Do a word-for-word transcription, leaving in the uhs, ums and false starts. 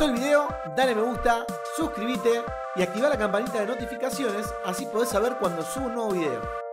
gustó el video, dale me gusta, suscríbete y activa la campanita de notificaciones, así podés saber cuando subo un nuevo video.